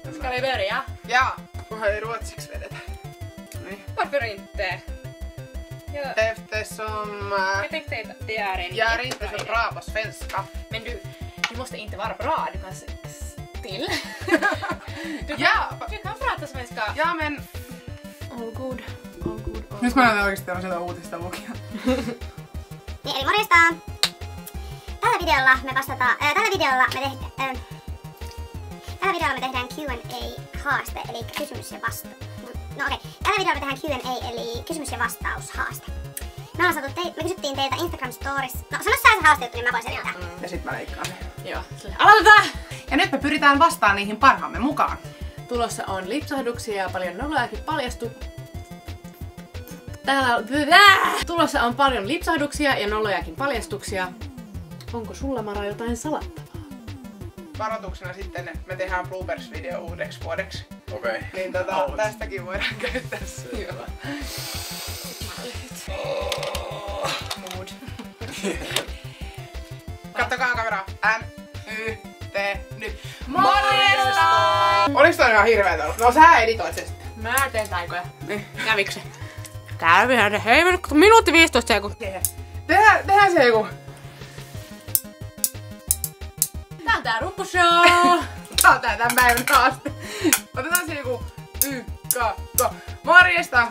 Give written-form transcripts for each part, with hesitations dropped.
Ska vi börja? Ja, kunhan ei ruotsiksi vedetä. Niin. Varför inte? Eftersom Jag tänkte att det är en jag är inte så bra på svenska. Men du måste inte vara bra, du kan still. Du kan prata svenska. Ja, men... All good. Nyt mä näytän oikeesti tämmöseltä uutista lukija. Niin, eli morjesta! Tällä videolla me tehdään Q&A-haaste, eli kysymys ja vastaus. No okei, tällä videolla me tehdään Q&A, eli kysymys ja vastaus-haaste. Me kysyttiin teiltä Instagram Stories. No sano sä se haastejuttu, niin mä voin selittää. Ja sit mä leikkaan sen. Joo, aloitetaan! Ja nyt me pyritään vastaan niihin parhaamme mukaan. Tulossa on lipsahduksia ja paljon nolojakin Tulossa on paljon lipsahduksia ja nolojakin paljastuksia. Onko sulla, Mara, jotain salattavaa? Varoituksena sitten me tehdään bloopers-video uudeksi vuodeksi. Okei. Niin tästäkin voidaan käyttää se. Joo. Mood. Kattokaa kameraa. N-Y-T nyt. Morjesta! Oliks toi ihan hirveetä ollut? No sä editoit sen sitten. Mä teen taikoja. Kävikö se? Kävihän se. Hei, minuutti 15 sekuntia. Tehdään se joku. Tää on tää ruppushow! Tää on tää tän päivän haaste. Otetaan se joku morjesta!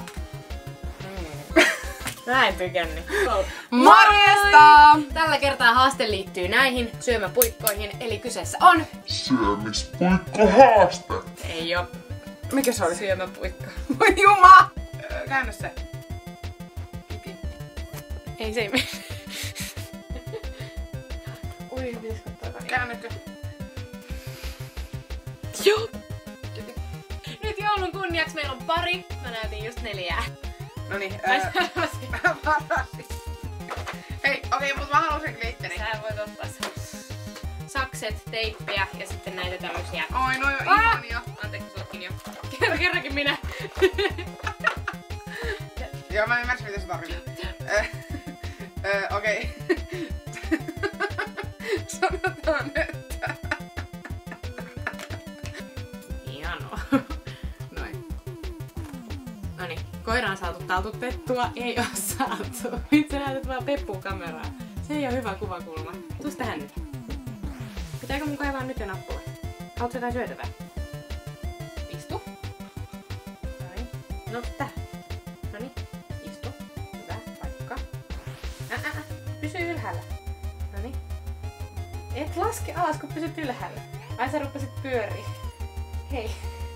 Mä en tykännyt. Morjesta! Tällä kertaa haaste liittyy näihin syömäpuikkoihin, eli kyseessä on Syömispuikkohaaste. ei oo Mikä se oli? syömäpuikko. Voi juma! Käännä se. Ei se ei mene. Ui, pitäis katsoa. Käännäkö? Joo! Nyt joulun kunniaksi meillä on pari. Mä näytin just 4. Noniin. Sä Hei, okei, mut mä haluan sen glitteri. voit ottaa sakset, teippiä ja sitten näitä tämmösiä. Oi, no jo ihania. Anteeksi, sullekin jo. Kerrankin minä. Joo, mä ymmärsin mitä sä tarvitset. Okei. Sanotaan, että... Hienoa. Noin. Noniin, koira on saatu taltutettua, ei oo saatu. Nyt sä näytät vaan Peppuun kameraa. Se ei oo hyvä kuvakulma. Tuus tähän nyt. Pitääkö mun kaivaa nyt jo nappula? Haluatko jotain syötävää? Istu. Noin. No tähän. Noniin. Istu. Hyvä. Paikka. Pysy ylhäällä. Noniin. Et laske alas, kun pysyt ylhäällä. Ai sä ruppasit pyörii. Hei.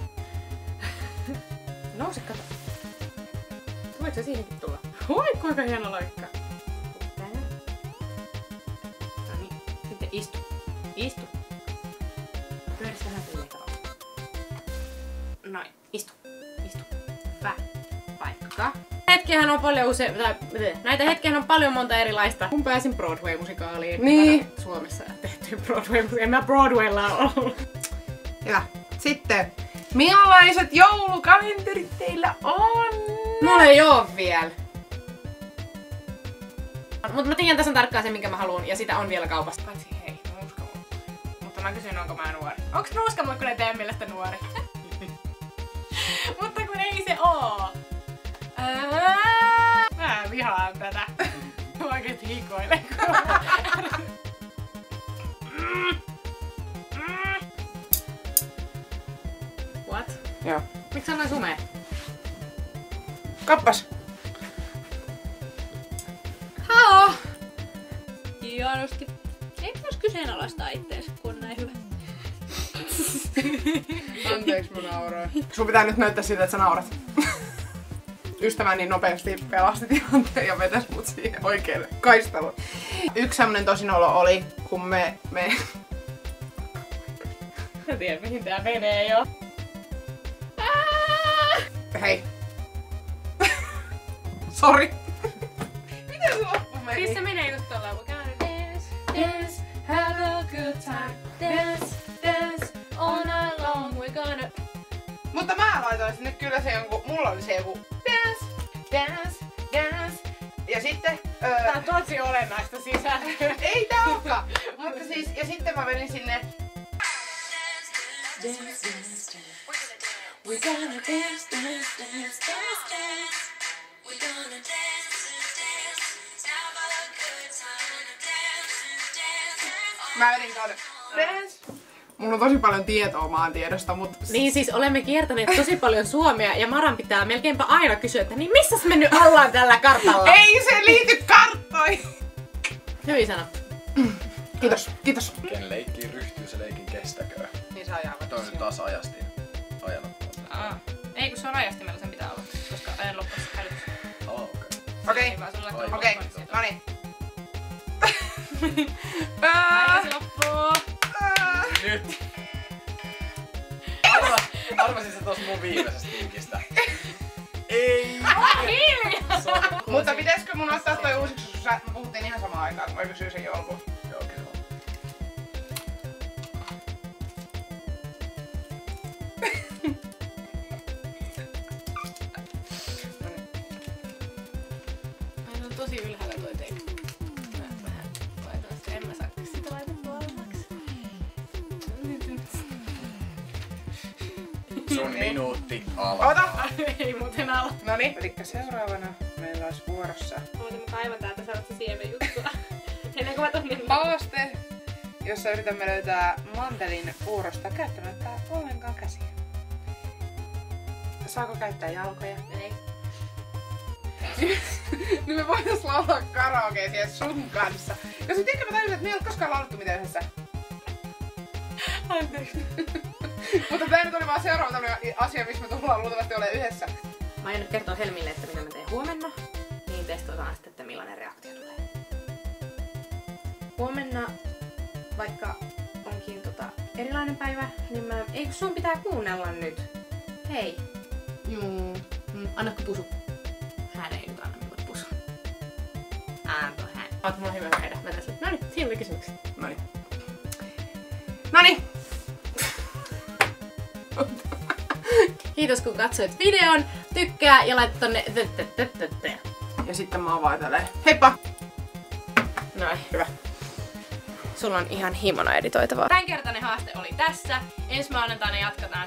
Nouse, kato. Voit sä siihenkin tulla? Oi, kuinka hieno loikka. Tähän. Noniin. Sitten istu. Istu. Pyöris vähän silleen tavalla. Noin. Istu. Istu. Hyvä. Paikka. Näitä hetkiähän on paljon monta erilaista. Kun pääsin Broadway-musikaaliin. Niin. Suomessa tehty Broadway-musikaali. En mä Broadwaylla ollut. Hyvä. Sitten. Millaiset joulukalenterit teillä on? Mulla ei oo vielä. Mutta mä tiedän tasan tarkkaan sen, minkä mä haluan, ja sitä on vielä kaupassa. Paitsi hei, nuuskamuikku. Mutta mä kysyn, onko mä nuori. Onks nuuskamuikkunen teidän mielestä nuori? Mutta kun ei se oo. Mä vihaan tätä. Mä oikeesti hikoilen. What? Joo. Miksi sä on noin sumea? Kappas. Hao! Hienosti. Ei pitäis kyseenalaistaa itteensä, kun on näin hyvä. Anteeksi, mä nauroin. Sun pitää nyt näyttää siltä, että sä naurat. Ystäväni nopeasti pelasti tilanteen ja vetäs mut siihen oikealle kaistalle. Yksi semmonen tosinolo oli, kun me... Mä tiedän, mihin tää menee jo. Hei. Sori. Miten se loppu meni? Siis se menee just tollaan, kun käy dance, dance, have a good time, dance, dance, all night long, we're gonna... Mutta mä laitoin sinne kyllä se joku, mulla oli se joku dance, dance, dance. Ja sitten... Tää on tosi olennaista sisältöä. Ei tää olekaan. Mutta siis, ja sitten mä menin sinne... dance, dance, dance. We're gonna dance, dance, dance, dance, dance. We're gonna dance, dance, have a good time, dance, dance. Mä vedin kauden. Dance. Mulla on tosi paljon tietoa maantiedosta, mutta... Niin siis olemme kiertäneet tosi paljon Suomea ja Maran pitää melkeinpä aina kysyä, että niin missäs me nyt ollaan tällä kartalla? Ei se liity karttoihin! Hyvin sanottu. Kiitos, kiitos. Ken leikkiin ryhtyy, se leikin kestäköön. Niin saa jäävä. Toi nyt taas ajastiin. Ajanut. Ei kun se on rajastimella sen pitää olla, koska ajan loppuessa hälytys. Okei, okei, noniin. Aina se loppuu. Nyt! Arvasin se tossa mun viimeisestä vinkistä. Ei! Mutta pitäisikö mun ottaa toi uusiksi, jos me puhuttiin ihan samaan aikaan, vai kysyy sen joulun? Joo, kyllä. Aina on tosi ylhäällä toi teippi. Mä vähän laitan sitä, en mä saa sitä laitettua alemmaksi. Sun minuutti alkaa. Ota! Ei muuten ala. Noniin. Elikkä seuraavana meillä olisi vuorossa Mä kaivan täältä sellaista siemenjuttua. Ennen kuin mä tuon minne. haaste, jossa yritämme löytää mantelin puurosta käyttämättä ollenkaan käsiä. Saako käyttää jalkoja? Ei. Niin me voitais laulaa karaokea siellä sun kanssa. Ja sit ehkä mä tajusin, että me ei ole koskaan laulettu mitään yhdessä. Anteeksi. Mutta tää nyt oli vaan seuraava tämmönen asia, missä me tullaan luultavasti olemaan yhdessä. Mä aion nyt kertoa Helmille, että mitä mä teen huomenna. Niin testataan sitten, että millainen reaktio tulee. Huomenna, vaikka onkin erilainen päivä, niin ei kun sun pitää kuunnella nyt. Hei. Juu. Annatko pusu? Hän ei nyt anna minulle pusu. Anto hän. Oot mulla hyvä käydä. Mä tässä. Noniin, siinä oli kysymyksiä. Noniin. Kiitos kun katsoit videon. Tykkää ja laita tonne. Ja sitten mä avaan tälleen. Heippa! Noin. Hyvä. Sulla on ihan himona editoitavaa. Tämänkertainen haaste oli tässä. Ensi maanantaina jatketaan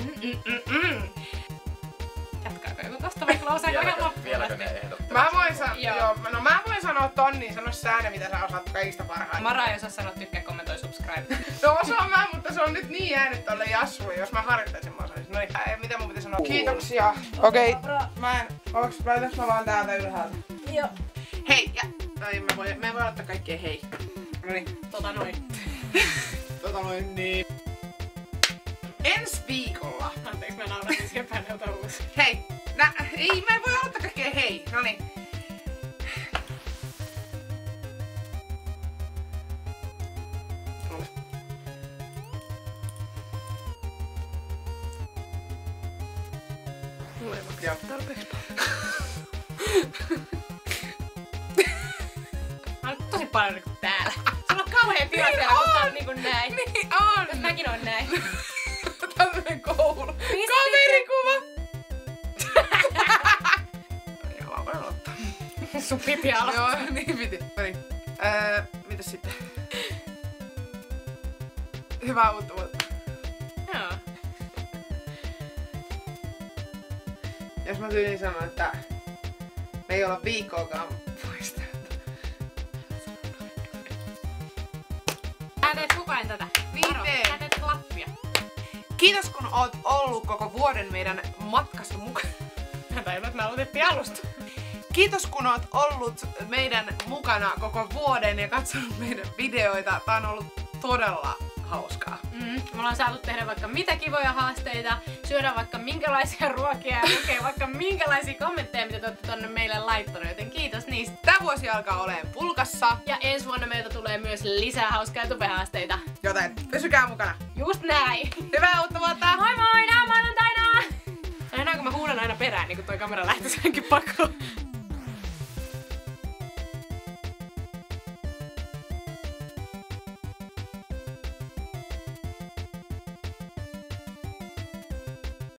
Jatkaako joku tosta vai osaako ihan loppuun? Vieläkö ne ehdottaa? Mä voin sanoa ton, niin sano sä ne, mitä sä osaat kaikista parhaiten. Mara ei osaa sanoa tykkää, kommentoi, subscribe. No osaan mä, mutta se on nyt niin jäänyt tolle Jassulle, jos mä harjoittaisin mä osaisin. Noin, mitä mun pitäisi sanoa? Kiitoksia. Okei, laitanko mä vaan täältä ylhäältä? Joo. Hei, ja me voi ottaa kaikkea hei. Noniin. Niin. Ensi viikolla. Anteeksi, mä naurasin siihen pääneltä uusi. Hei, ei, mä en voi aloittaa kaikkea hei. Noniin. Mulla ei Joo. tarpeeksi Mä oon tosi paljon niinku täällä. Sulla on kauhea tila Niin siellä, kun tää on. on niinku näin. Niin on. Jos mäkin oon näin. Tämmönen koulu. Niin Kaverikuva. Joo, mä voin aloittaa. Sun pipi aloittaa. Joo, niin piti. Noniin. Mitäs sitten? Hyvää uutta vuotta. Joo. Jos mä tyyliin sanon, että me ei olla viikkoakaan poista. Ää teet koko ajan tätä. Niin Varo, teen. ää teet klappia. Kiitos kun oot ollut koko vuoden meidän matkassa mukana. Mä tajun, että me aloitettiin alusta. Kiitos kun oot ollut meidän mukana koko vuoden ja katsonut meidän videoita. Tää on ollut todella hauskaa. Me ollaan saatu tehdä vaikka mitä kivoja haasteita, syödä vaikka minkälaisia ruokia ja lukea vaikka minkälaisia kommentteja, mitä te olette tonne meille laittanut, joten kiitos niistä. Tää vuosi alkaa olemaan pulkassa, Ja ensi vuonna meiltä tulee myös lisää hauskaa tubehaasteita. joten pysykää mukana. Just näin! Hyvää uutta vuotta! Moi moi! Nää maanantaina! Aina kun mä huudan aina perään, niin kun toi kamera lähtee senkin pakoon.